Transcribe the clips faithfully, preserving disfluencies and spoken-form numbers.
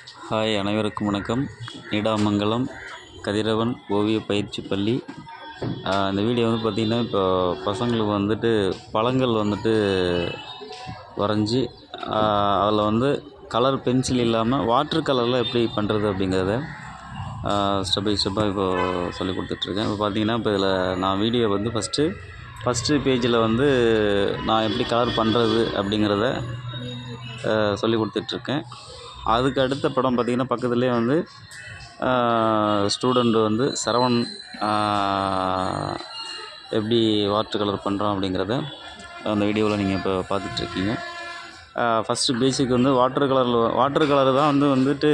Hi, அனைவருக்கும் வணக்கம். நீடாமங்கலம் கதிரவன் ஓவிய பயிற்சி பள்ளி. இந்த வீடியோ வந்து பார்த்திங்கன்னா, இப்போ பசங்களுக்கு வந்துட்டு பழங்கள் வந்துட்டு வரைஞ்சி அதில் வந்து கலர் பென்சில் இல்லாமல் வாட்டர் கலரில் எப்படி பண்ணுறது அப்படிங்கிறத ஸ்டெப் பை ஸ்டெப்பாக இப்போது சொல்லி கொடுத்துட்ருக்கேன். இப்போ பார்த்திங்கன்னா, இப்போ இதில் நான் வீடியோ வந்து ஃபஸ்ட்டு ஃபஸ்ட்டு பேஜில் வந்து நான் எப்படி கலர் பண்ணுறது அப்படிங்கிறத சொல்லி கொடுத்துட்ருக்கேன். அதுக்கு அடுத்த படம் பார்த்திங்கன்னா, பக்கத்துலேயே வந்து ஸ்டூடெண்ட் வந்து சரவண் எப்படி வாட்டர் கலர் பண்ணுறோம் அப்படிங்கிறத அந்த வீடியோவில் நீங்கள் இப்போ பார்த்துட்ருக்கீங்க. ஃபஸ்ட்டு பேசிக் வந்து வாட்டர் கலரில் வாட்டர் கலர் தான் வந்து வந்துட்டு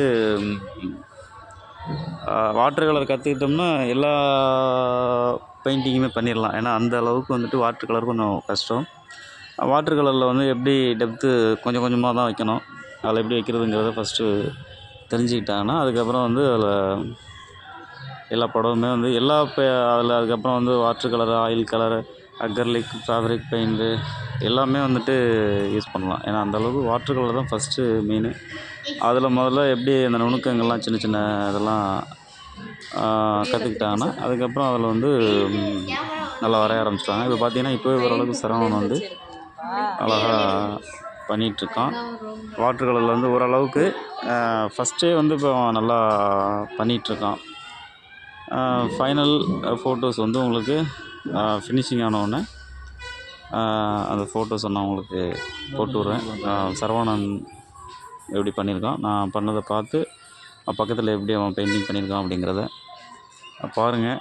வாட்டர் கலர் கற்றுக்கிட்டோம்னா எல்லா பெயிண்டிங்குமே பண்ணிடலாம். ஏன்னா அந்த அளவுக்கு வந்துட்டு வாட்டர் கலர் கொஞ்சம் கஷ்டம். வாட்டர் கலரில் வந்து எப்படி டெப்த்து கொஞ்சம் கொஞ்சமாக தான் வைக்கணும். அதில் எப்படி வைக்கிறதுங்கிறத ஃபஸ்ட்டு தெரிஞ்சுக்கிட்டாங்கன்னா அதுக்கப்புறம் வந்து அதில் எல்லா படமுமே வந்து எல்லா இப்போ அதில் அதுக்கப்புறம் வந்து water colour, oil colour, acrylic, fabric paint எல்லாமே வந்துட்டு யூஸ் பண்ணலாம். ஏன்னா அந்தளவுக்கு வாட்டர் கலர் தான் ஃபஸ்ட்டு மெயினு. அதில் முதல்ல எப்படி அந்த நுணுக்கங்கள்லாம் சின்ன சின்ன இதெல்லாம் கற்றுக்கிட்டாங்கன்னா அதுக்கப்புறம் அதில் வந்து நல்லா வரைய ஆரம்பிச்சிட்டாங்க. இப்போ பார்த்திங்கன்னா, இப்போவே ஓரளவுக்கு சரவணன் வந்து அழகாக பண்ணிகிட்ருக்கான். வாட்டர் கலரில் வந்து ஓரளவுக்கு ஃபஸ்ட்டே வந்து இப்போ நல்லா பண்ணிகிட்ருக்கான். ஃபைனல் ஃபோட்டோஸ் வந்து உங்களுக்கு ஃபினிஷிங் ஆனவுடனே அந்த ஃபோட்டோஸ் நான் உங்களுக்கு போட்டு விட்றேன். சரவணன் எப்படி பண்ணியிருக்கான், நான் பண்ணதை பார்த்து பக்கத்தில் எப்படி அவன் பெயிண்டிங் பண்ணியிருக்கான் அப்படிங்கிறத பாருங்கள்.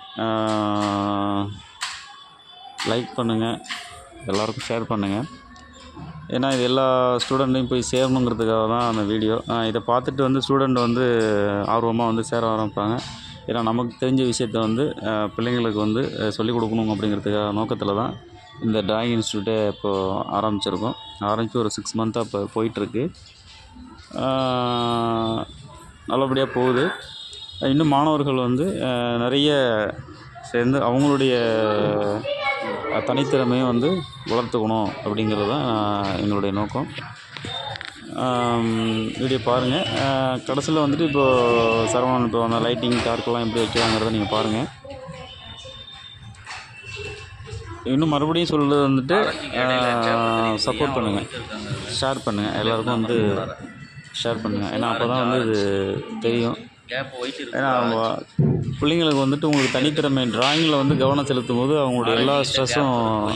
லைக் பண்ணுங்கள், எல்லோருக்கும் ஷேர் பண்ணுங்கள். ஏன்னா இது எல்லா ஸ்டூடெண்ட்டையும் போய் சேரணுங்கிறதுக்காக தான் அந்த வீடியோ. இதை பார்த்துட்டு வந்து ஸ்டூடெண்ட் வந்து ஆர்வமாக வந்து சேர ஆரம்பிப்பாங்க. ஏன்னா நமக்கு தெரிஞ்ச விஷயத்த வந்து பிள்ளைங்களுக்கு வந்து சொல்லிக் கொடுக்கணும் அப்படிங்கிறதுக்காக நோக்கத்தில் தான் இந்த ட்ராயிங் இன்ஸ்டியூட்டே இப்போது ஆரம்பிச்சிருக்கோம். ஆரம்பித்து ஒரு சிக்ஸ் மந்த்தாக இப்போ போயிட்டுருக்கு. நல்லபடியாக போகுது. இன்னும் மாணவர்கள் வந்து நிறைய சேர்ந்து அவங்களுடைய தனித்திறமையும் வந்து வளர்த்துக்கணும் அப்படிங்கிறது தான் எங்களுடைய நோக்கம். வீடியோ பாருங்கள். கடைசியில் வந்துட்டு இப்போது சரவணன் இப்போ அந்த லைட்டிங் டார்க்கெல்லாம் எப்படி வைக்கிறாங்கிறத நீங்கள் பாருங்கள். இன்னும் மறுபடியும் சொல்கிறது வந்துட்டு சப்போர்ட் பண்ணுங்கள், ஷேர் பண்ணுங்கள், எல்லாேருக்கும் வந்து ஷேர் பண்ணுங்கள். ஏன்னா அப்போ தான் வந்து இது தெரியும். ஏன்னா பிள்ளைங்களுக்கு வந்துட்டு உங்களுக்கு தனித்திறமை ட்ராயிங்கில் வந்து கவனம் செலுத்தும் போது அவங்களுடைய எல்லா ஸ்ட்ரெஸ்ஸும்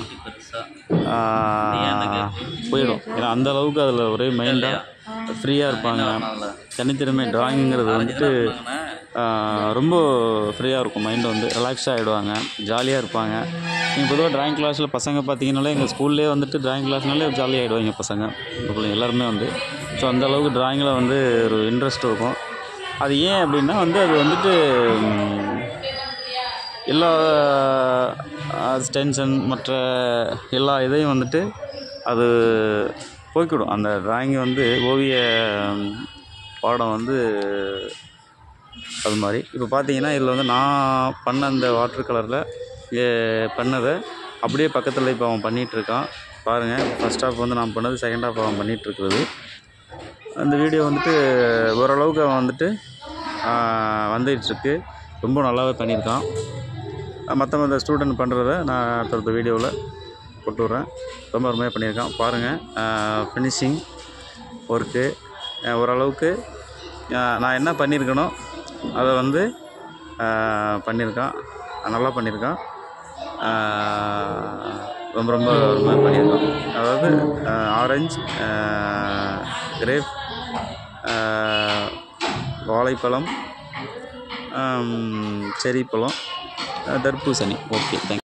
போயிடும். ஏன்னா அந்த அளவுக்கு அதில் ஒரே மைண்டாக ஃப்ரீயாக இருப்பாங்க. தனித்திறமை ட்ராயிங்கிறது வந்துட்டு ரொம்ப ஃப்ரீயாக இருக்கும். மைண்டு வந்து ரிலாக்ஸாக ஆகிடுவாங்க, ஜாலியாக இருப்பாங்க. நீங்கள் பொதுவாக ட்ராயிங் கிளாஸில் பசங்க பார்த்தீங்கன்னாலே எங்கள் ஸ்கூல்லேயே வந்துட்டு ட்ராயிங் கிளாஸ்னாலே ஜாலியாக ஆகிடுவாங்க பசங்க பிள்ளைங்க எல்லாருமே வந்து. ஸோ அந்த அளவுக்கு ட்ராயிங்கில் வந்து ஒரு இன்ட்ரெஸ்ட் இருக்கும். அது ஏன் அப்படின்னா வந்து அது வந்துட்டு எல்லா டென்ஷன் மற்ற எல்லா இதையும் வந்துட்டு அது போய்க்கிடும். அந்த ட்ராயிங்கை வந்து ஓவிய பாடம் வந்து அது மாதிரி. இப்போ பார்த்தீங்கன்னா, இதில் வந்து நான் பண்ண அந்த வாட்டர் கலரில் பண்ணதை அப்படியே பக்கத்தில் இப்போ அவன் பண்ணிகிட்ருக்கான். பாருங்கள், ஃபஸ்ட் ஹாஃப் வந்து நான் பண்ணது, செகண்ட் ஹாஃப் அவன் பண்ணிகிட்ருக்குறது. அந்த வீடியோ வந்துட்டு ஓரளவுக்கு அவன் வந்துட்டு வந்துகிட்ருக்கு. ரொம்ப நல்லாவே பண்ணியிருக்கான். மற்ற மற்ற ஸ்டூடெண்ட் பண்ணுறத நான் அடுத்த வீடியோவில் போட்டு விட்றேன். ரொம்ப அருமையாக பண்ணியிருக்கான். பாருங்கள், ஃபினிஷிங் ஒர்க்கு ஓரளவுக்கு நான் என்ன பண்ணியிருக்கேனோ அதை வந்து பண்ணியிருக்கான். நல்லா பண்ணியிருக்கான். ரொம்ப ரொம்ப அருமையாக பண்ணியிருக்கான். அதாவது ஆரஞ்சு, கிரேப், வாழைப்பழம், செரி பழம், தர்பூசணி. Okay, thank you.